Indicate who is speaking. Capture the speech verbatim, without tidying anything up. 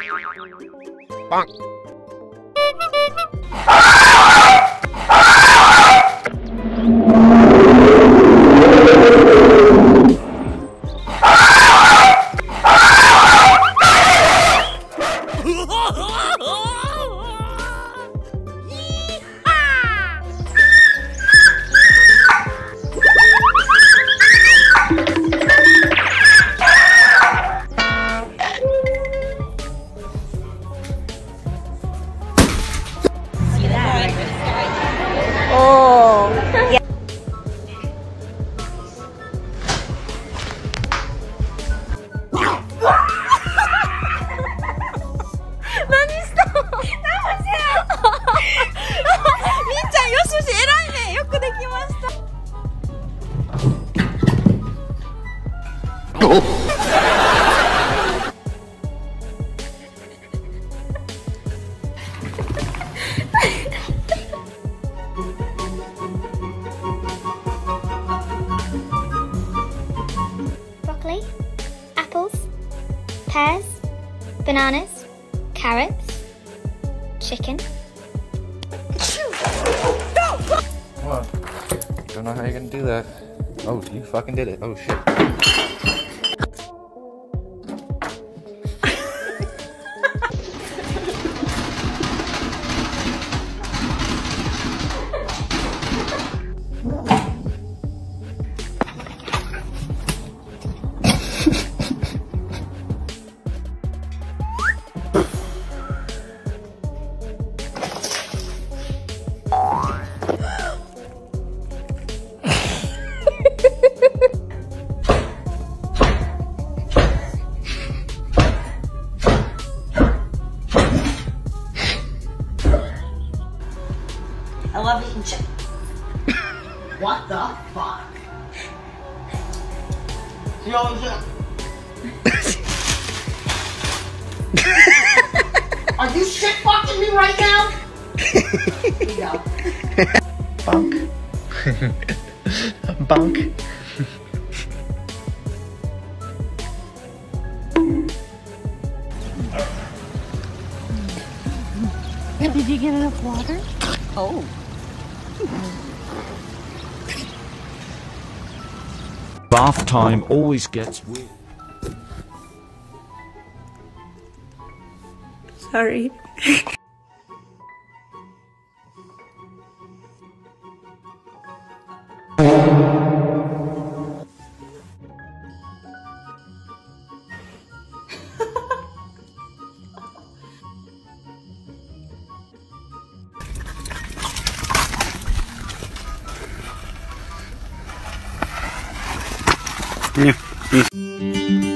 Speaker 1: Bonk.
Speaker 2: Broccoli, apples, pears, bananas, carrots, chicken.
Speaker 1: What? Don't know how you're gonna do that. Oh, you fucking did it. Oh shit.
Speaker 3: I love eating chicken. What the fuck? You always Are you shit fucking me right now? Here you go.
Speaker 1: Bonk. Bonk.
Speaker 4: Did you get enough water? Oh.
Speaker 5: Bath time always gets weird.
Speaker 4: Sorry.
Speaker 6: Yeah.